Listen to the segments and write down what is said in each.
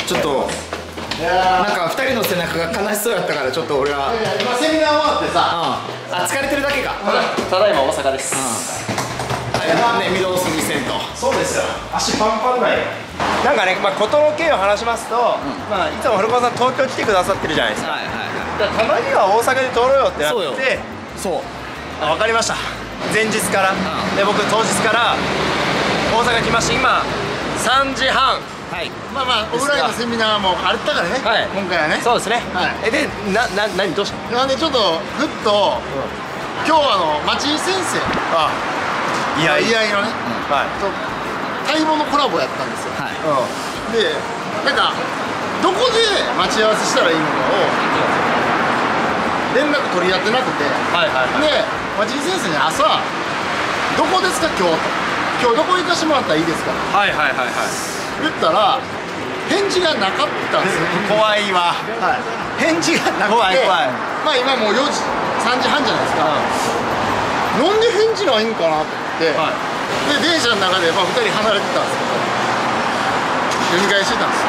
ちょっとなんか2人の背中が悲しそうやったから、ちょっと俺は今セミナー終わってさ、 疲れてるだけか。 ただいま大阪です。 ね、御堂筋線と。 そうですよ、足パンパンだよ。なんかね、事の経を話しますと、いつも古川さん東京来てくださってるじゃないですか。たまには大阪で通ろうよってなって、そう分かりました。前日からで、僕当日から大阪来まして、今3時半。 まあオフラインのセミナーもあったからね、今回はね。 そうですね。で、何どうした？ なんでちょっとふっと今日町井先生、いやのね、買い物コラボやったんですよ。で、なんかどこで待ち合わせしたらいいのかを連絡取り合ってなくて、で町井先生に朝「どこですか今日」と「今日どこ行かしてもらったらいいですか」言ったら返事がなかったんですよ。 怖いわ。 返事がなくて、まあ今もう4時3時半じゃないですか。なんで返事ないんかなってで、電車の中で2人離れてたんですけど、読み返してたんです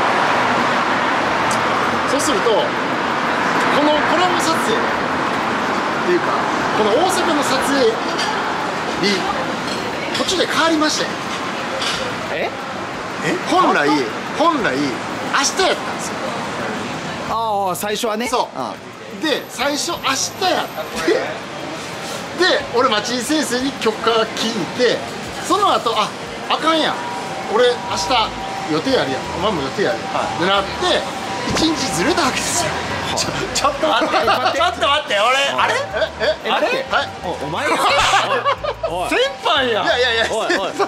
よ。そうするとこのコラボ撮影っていうか、この大阪の撮影に途中で変わりまして、本来明日やったんですよ。 ああ、最初はね。 そうで、最初明日やってで、俺町井先生に許可聞いて、その後あかんやん、俺明日予定あるやん、お前も予定あるやんってなって1日ずれたわけですよ。 ちょっと待って、俺あれお前が先輩や。 いやちょっと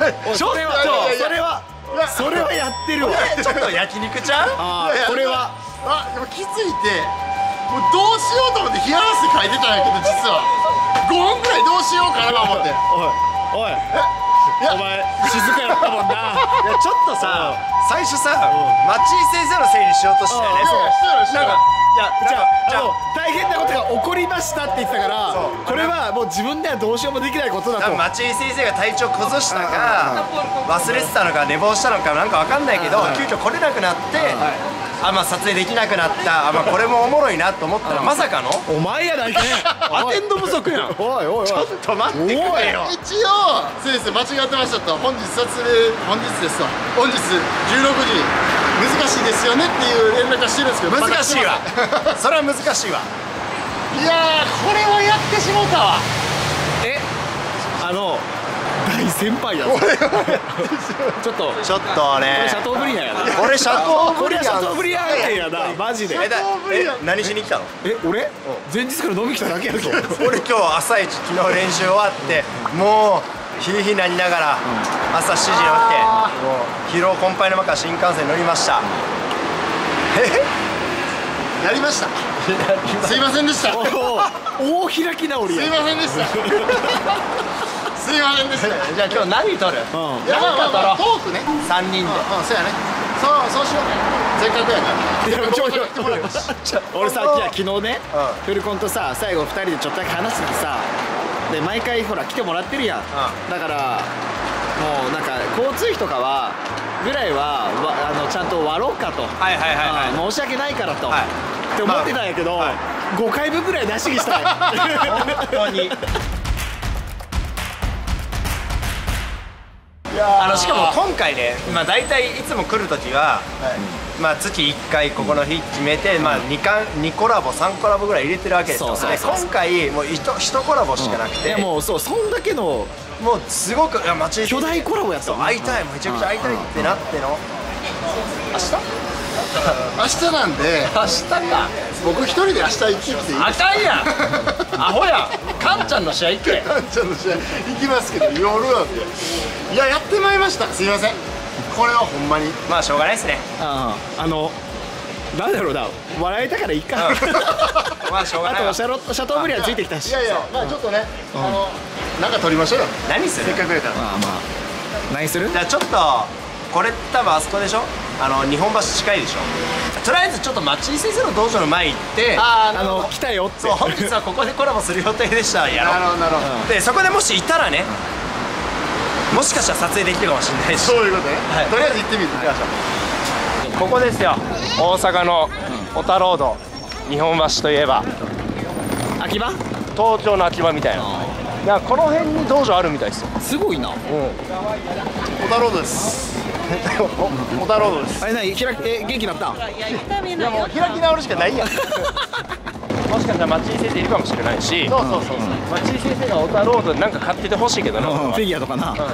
それはやってるわ。 ちょっと焼肉ちゃう？ これはでも気づいて、もうどうしようと思って冷や汗かいてたんやけど、実は5分ぐらいどうしようかなと思って。 おいお前静かやったもんな。 いや、ちょっとさ、最初さ、町井先生のせいにしようとしたよね。なんか、 じゃあ大変なことが起こりましたって言ってたから、これはもう自分ではどうしようもできないことだと。 町井先生が体調崩したか忘れてたのか寝坊したのかなんかわかんないけど、急遽来れなくなって、撮影できなくなった。これもおもろいなと思ったら、まさかのお前やないかね。 アテンド不足やん。 おいちょっと待ってくれよ。 一応先生間違ってましたと、本日ですと、本日16時難しいですよねっていう連絡はしてるんですけど、 難しいわ。それは難しいわ。 いやー、これはやってしもうたわ。 大先輩やぞ。ちょっとね、シャトーブリアンやな。 これシャトーブリアン。 シャトーブリアンやな、マジで。 何しに来たの？ 俺前日から飲み来ただけやぞ。 俺今日朝一、昨日練習終わってもうひいひいなりながら朝7時に起きて、もう疲労困憊の中新幹線乗りました。 やりました。すいませんでした。 大開き直りや。 すいませんでした。すいませんでした。 じゃあ今日何撮る？ いや、トークね。 3人で。 そうやね。そうしよう。せっかくやから。 俺さ、昨日ね、フルコンとさ、最後2人でちょっとだけ話しててさ、で毎回ほら来てもらってるやん。だからもうなんか交通費とかはぐらいはちゃんと割ろうかと。申し訳ないからとって思ってたんやけど、5回分ぐらいなしにしたい。 本当に。しかも今回ね、大体いつも来るときは月1回ここの日決めて、2コラボ3コラボぐらい入れてるわけですよ。で今回もう1コラボしかなくて、 もうそんだけのもうすごく巨大コラボやった。 会いたい、めちゃくちゃ会いたいってなっての明日なんで、 明日か。 僕一人で明日行ってきていいですか？ あかんやん。アホやん。カンちゃんの試合行け。 カンちゃんの試合行きますけど、夜なんで。いや、やってまいりました。すいません。これはほんまにしょうがないですね。 なんだろうな、笑えたからいいか。 しょうがない。 あとシャトーブリアンついてきたし。 いやちょっとね、なんか撮りましょうよ。 何する？ せっかくやから。 何する？ じゃあちょっとこれ多分あそこでしょ。日本橋近いでしょ。とりあえずちょっと町井先生の道場の前行って、 来たよって。 そう、本日はここでコラボする予定でしたやろ。 なるほど。 でそこでもしいたらね、もしかしたら撮影できるかもしれないし。 そういうことね。とりあえず行ってみる。 こここですよ、大阪の小田ロード、日本橋といえば秋葉、 東京の秋葉みたいな。いや、この辺に道場あるみたいですよ。 すごいな。 小田ロードです。小田ロードです。 あれ、元気になった？ いや、もう開き直るしかないやん。 もしかしたら町井先生いるかもしれないし、そう町井先生が小田ロードでなんか買っててほしいけどな、フィギュアとかな。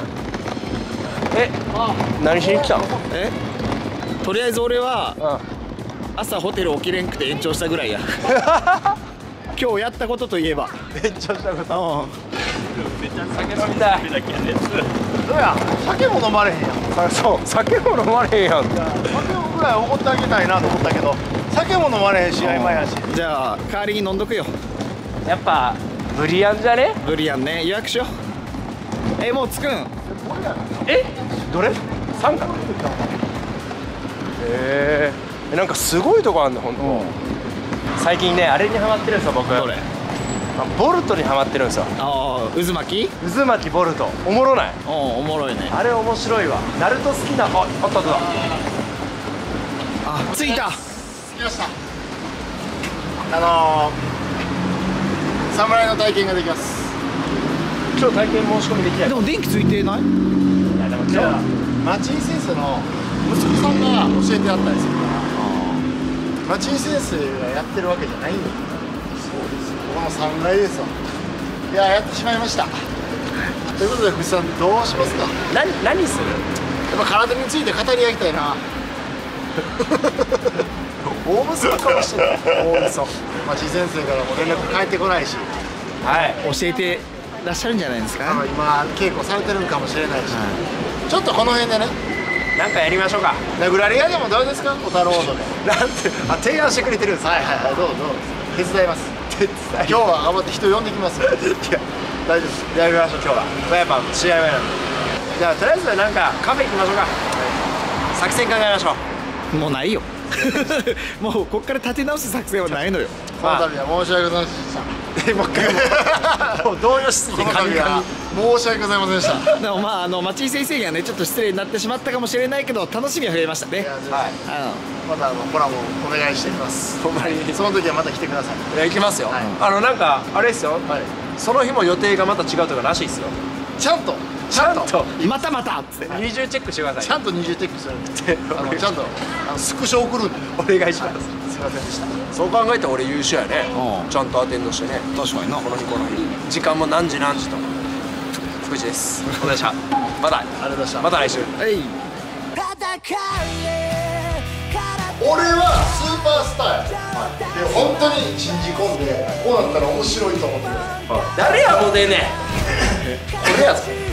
何しに来たの？ とりあえず俺は朝ホテル起きれんくて延長したぐらいや。今日やったことといえば延長したこと。めっちゃ酒飲みたい。 どうや、酒も飲まれへんやん。 そう、酒も飲まれへんやん。 酒もぐらいおごってあげたいなと思ったけど、酒も飲まれへんし、曖昧やし。じゃあ代わりに飲んどくよ。 やっぱブリアンじゃね？ ブリアンね、予約しよう。もう着くん？ どれ？3角？なんかすごいとこあんの、ほんと。最近ね、あれにハマってるんですよ、僕。 どれ？ ボルトにハマってるんですよ。 渦巻き？ 渦巻きボルト。おもろない？ おもろいね。 あれ面白いわ。ナルト好きな。あった。 着いた。 着きました。侍の体験ができます。 今日体験申し込みできない。 でも電気ついてない？ いや、でも今日は町井先生の息子さんが教えてあったりするから、町井先生がやってるわけじゃないんだよ。そうです。この3階ですよ。いや、やってしまいました。ということで、藤さんどうしますか？ 何する？ やっぱ体について語り合いたいな。 大むそかもしれない。大むそ。 町井先生からも連絡返ってこないし、 教えてらっしゃるんじゃないですか。 今稽古されてるんかもしれないし、ちょっとこの辺でね、 なんかやりましょうか。 殴られ屋でもどうですか？小田ロードで。 なんて提案してくれてるんですか？ はい、どうぞ手伝います。今日は頑張って人呼んできますよ。いや、大丈夫です。 やりましょう。今日はやっぱ試合前なんで。じゃあとりあえずなんかカフェ行きましょうか。作戦考えましょう。もうないよ。もうこっから立て直す作戦はないのよ。 この度は申し訳ございませんでした。 もう一回もう動揺しすぎてこの度は申し訳ございませんでした。 でも町井先生にはね、ちょっと失礼になってしまったかもしれないけど、楽しみは増えましたね。 またコラボお願いしていきます。ほんまにその時はまた来てください。 いや、行きますよ。なんかあれですよ、その日も予定がまた違うとからしいですよ。 ちゃんとまたっつって二重チェックしてください。 ちゃんと二重チェックしてちゃんとスクショ送るんでお願いします。すいませんでした。そう考えたら俺優秀やね。ちゃんとアテンドしてね。 確かにな。 この日時間も何時と福地です。お願いします。またまた来週。 俺はスーパースターや。で本当に信じ込んで、こうなったら面白いと思ってる。 誰やもうでんねん。これやぞ。